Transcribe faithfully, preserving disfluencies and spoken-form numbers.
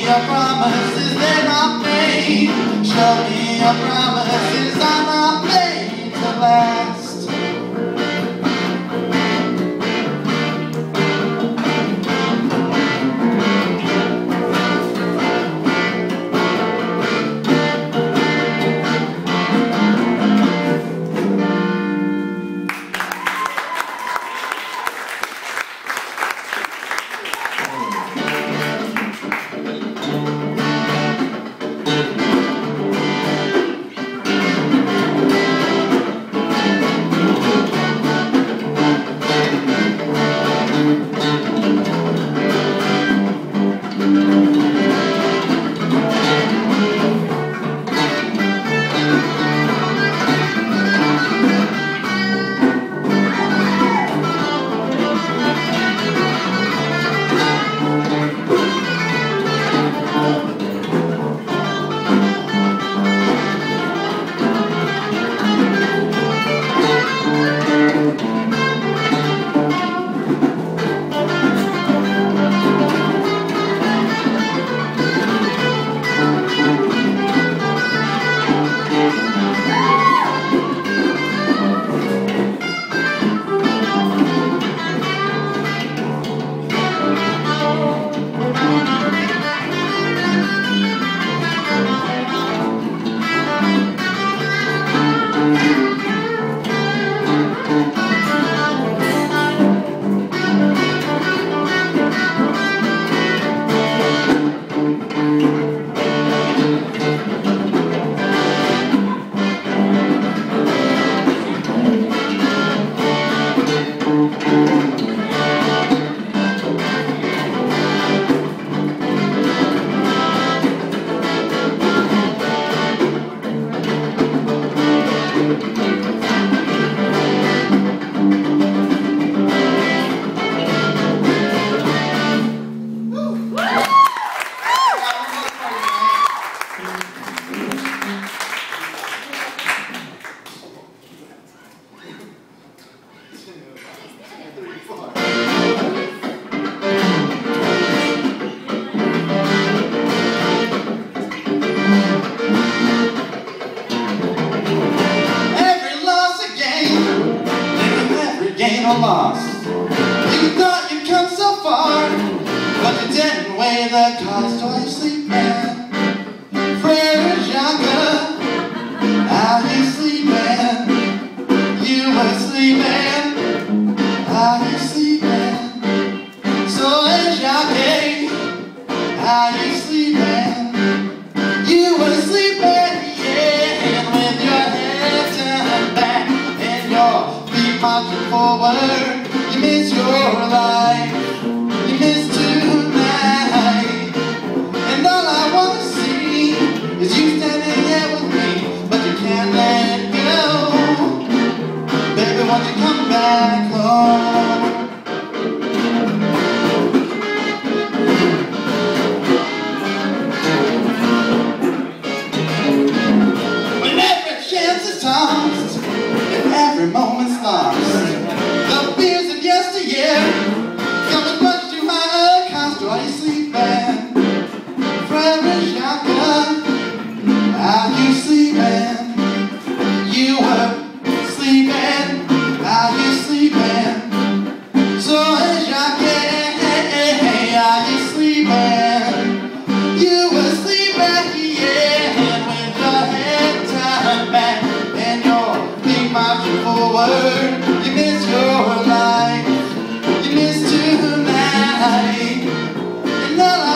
your promises, they're not made. Show me your promises are not made to last. Lost. You thought you'd come so far, but you didn't weigh the cost. Are you sleeping? Frere Jacques, are you sleeping? You were sleeping, are you sleeping? So Jacques, are you sleeping? You were sleeping, yeah, and with your head turned back and your feet marching forward. You miss your life, you miss tonight, and all I wanna see is you standing there with me, but you can't let go. Baby, won't you come back home? When every chance is tossed and every moment's lost, the fears of yesteryear come and punch you high cost. Are you sleeping? Frere Jacques, are you sleeping? You were sleeping, are you sleeping? So Jacques, are you sleeping? You were sleeping, yeah, and with your head turned back and your feet marching forward. You miss your life, you miss tonight, and all I